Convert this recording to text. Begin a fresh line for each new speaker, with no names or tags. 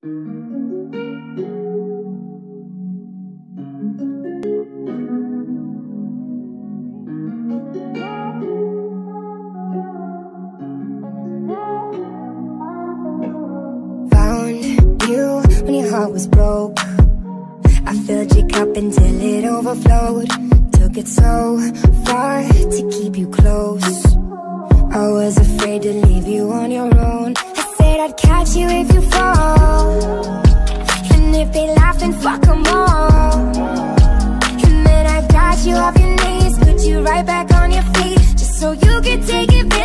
Found you when your heart was broke. I filled your cup until it overflowed. Took it so far to keep you close. I was afraid to leave you on your own. I said I'd catch you if you fall, and if they laugh then fuck them all. And then I got you off your knees, put you right back on your feet, just so you could take it back.